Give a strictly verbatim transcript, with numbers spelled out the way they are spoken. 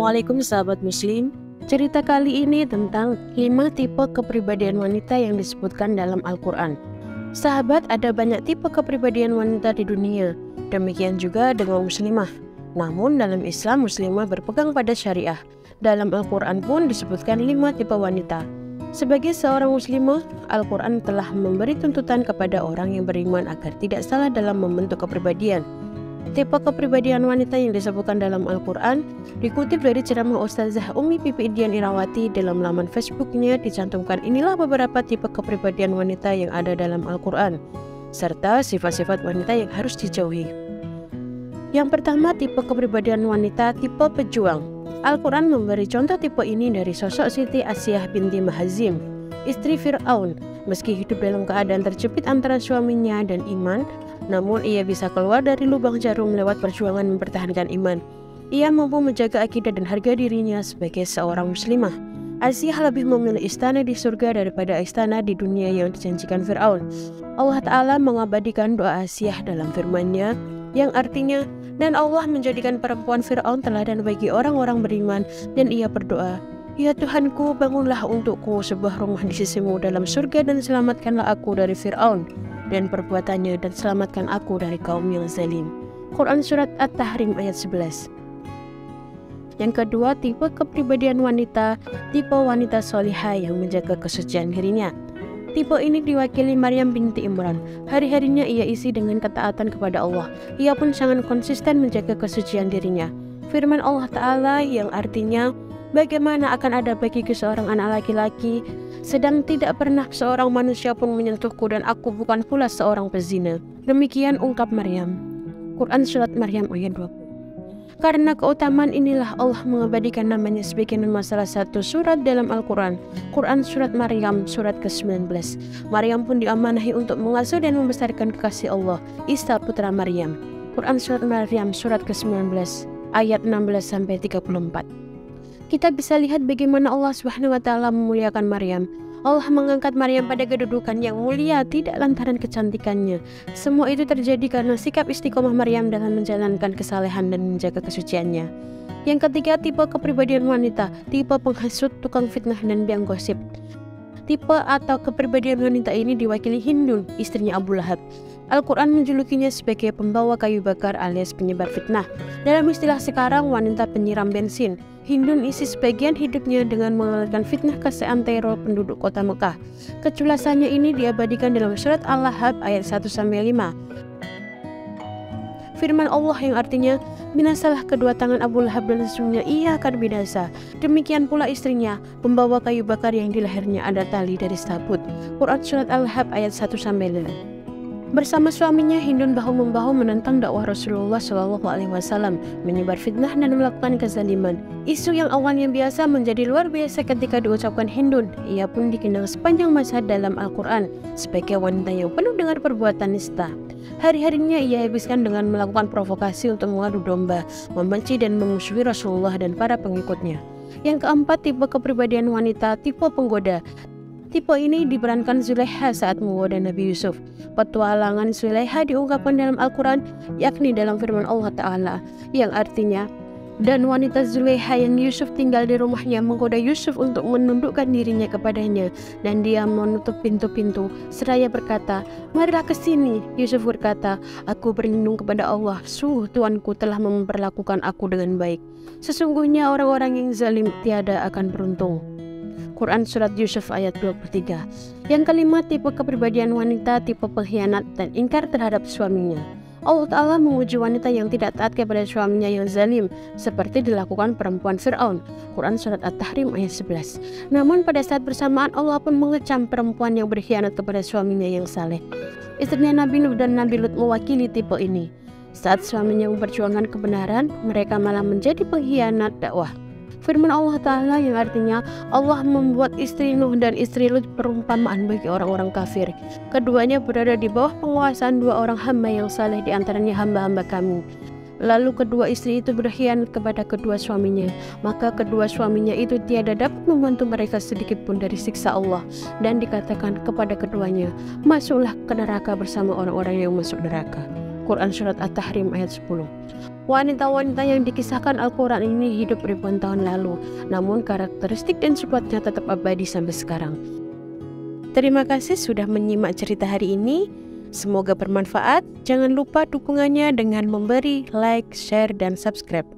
Assalamualaikum sahabat muslim. Cerita kali ini tentang lima tipe kepribadian wanita yang disebutkan dalam Al-Quran. Sahabat, ada banyak tipe kepribadian wanita di dunia. Demikian juga dengan muslimah. Namun dalam Islam, muslimah berpegang pada syariah. Dalam Al-Quran pun disebutkan lima tipe wanita. Sebagai seorang muslimah, Al-Quran telah memberi tuntutan kepada orang yang beriman agar tidak salah dalam membentuk kepribadian. Tipe kepribadian wanita yang disebutkan dalam Al-Quran dikutip dari ceramah Ustazah Umi Pipi Dian Irawati. Dalam laman Facebooknya dicantumkan inilah beberapa tipe kepribadian wanita yang ada dalam Al-Quran, serta sifat-sifat wanita yang harus dijauhi. Yang pertama, tipe kepribadian wanita tipe pejuang. Al-Quran memberi contoh tipe ini dari sosok Siti Asyah binti Mahazim, istri Fir'aun. Meski hidup dalam keadaan terjepit antara suaminya dan iman, namun ia bisa keluar dari lubang jarum lewat perjuangan mempertahankan iman. Ia mampu menjaga akidah dan harga dirinya sebagai seorang muslimah. Asyah lebih memilih istana di surga daripada istana di dunia yang dijanjikan Fir'aun. Allah Ta'ala mengabadikan doa Asyah dalam firman-Nya yang artinya, dan Allah menjadikan perempuan Fir'aun teladan bagi orang-orang beriman, dan ia berdoa, "Ya Tuhanku, bangunlah untukku sebuah rumah di sisimu dalam surga dan selamatkanlah aku dari Fir'aun dan perbuatannya, dan selamatkan aku dari kaum yang zalim." Quran Surat At-Tahrim ayat sebelas. Yang kedua, tipe kepribadian wanita, tipe wanita solihah yang menjaga kesucian dirinya. Tipe ini diwakili Maryam binti Imran. Hari-harinya ia isi dengan ketaatan kepada Allah. Ia pun sangat konsisten menjaga kesucian dirinya. Firman Allah Ta'ala yang artinya, bagaimana akan ada bagiku seorang anak laki-laki, sedang tidak pernah seorang manusia pun menyentuhku, dan aku bukan pula seorang pezina. Demikian ungkap Maryam. Quran Surat Maryam ayat dua puluh. Karena keutamaan inilah Allah mengabadikan namanya sebagai nama salah satu surat dalam Al-Quran. Quran Surat Maryam surat ke sembilan belas. Maryam pun diamanahi untuk mengasuh dan membesarkan kekasih Allah, Isa putra Maryam. Quran Surat Maryam surat ke sembilan belas ayat enam belas sampai tiga puluh empat. Kita bisa lihat bagaimana Allah Subhanahu wa taala memuliakan Maryam. Allah mengangkat Maryam pada kedudukan yang mulia tidak lantaran kecantikannya. Semua itu terjadi karena sikap istiqomah Maryam dalam menjalankan kesalehan dan menjaga kesuciannya. Yang ketiga, tipe kepribadian wanita, tipe penghasut, tukang fitnah, dan biang gosip. Tipe atau kepribadian wanita ini diwakili Hindun, istrinya Abu Lahab. Al-Quran menjulukinya sebagai pembawa kayu bakar alias penyebar fitnah. Dalam istilah sekarang, wanita penyiram bensin. Hindun isi sebagian hidupnya dengan mengalirkan fitnah ke seantero penduduk kota Mekah. Keculasannya ini diabadikan dalam surat Al-Lahab ayat satu sampai lima. Firman Allah yang artinya, binasalah kedua tangan Abu Lahab dan sesungguhnya ia akan binasa. Demikian pula istrinya, pembawa kayu bakar yang di lehernya ada tali dari sabut. Quran Surat Al-Lahab ayat satu sampai lima. Bersama suaminya, Hindun bahu-membahu menentang dakwah Rasulullah shallallahu alaihi wasallam, menyebar fitnah dan melakukan kezaliman. Isu yang awalnya biasa menjadi luar biasa ketika diucapkan Hindun. Ia pun dikenal sepanjang masa dalam Al-Quran sebagai wanita yang penuh dengan perbuatan nista. Hari-harinya ia habiskan dengan melakukan provokasi untuk mengadu domba, membenci dan memusuhi Rasulullah dan para pengikutnya. Yang keempat, tipe kepribadian wanita, tipe penggoda. Tipe ini diperankan Zulaikha saat menggoda Nabi Yusuf. Petualangan Zulaikha diungkapkan dalam Al-Quran, yakni dalam firman Allah Ta'ala, yang artinya, dan wanita Zulaikha yang Yusuf tinggal di rumahnya menggoda Yusuf untuk menundukkan dirinya kepadanya, dan dia menutup pintu-pintu seraya berkata, marilah ke sini. Yusuf berkata, aku berlindung kepada Allah, sungguh Tuanku telah memperlakukan aku dengan baik. Sesungguhnya orang-orang yang zalim tiada akan beruntung. Quran Surat Yusuf ayat dua puluh tiga. Yang kelima, tipe kepribadian wanita, tipe pengkhianat dan ingkar terhadap suaminya. Allah Ta'ala menguji wanita yang tidak taat kepada suaminya yang zalim, seperti dilakukan perempuan Fir'aun. Quran Surat At-Tahrim ayat sebelas. Namun pada saat bersamaan Allah pun mengecam perempuan yang berkhianat kepada suaminya yang saleh. Istrinya Nabi Nuh dan Nabi Lut mewakili tipe ini. Saat suaminya memperjuangkan kebenaran, mereka malah menjadi pengkhianat dakwah. Firman Allah Ta'ala yang artinya, Allah membuat istri Nuh dan istri Lut perumpamaan bagi orang-orang kafir. Keduanya berada di bawah penguasaan dua orang hamba yang saleh, di antaranya hamba-hamba kami. Lalu kedua istri itu berkhianat kepada kedua suaminya, maka kedua suaminya itu tiada dapat membantu mereka sedikit pun dari siksa Allah. Dan dikatakan kepada keduanya, masuklah ke neraka bersama orang-orang yang masuk neraka. Al-Quran Surat At-Tahrim ayat sepuluh. Wanita-wanita yang dikisahkan Al-Quran ini hidup ribuan tahun lalu, namun karakteristik dan sifatnya tetap abadi sampai sekarang. Terima kasih sudah menyimak cerita hari ini. Semoga bermanfaat. Jangan lupa dukungannya dengan memberi like, share, dan subscribe.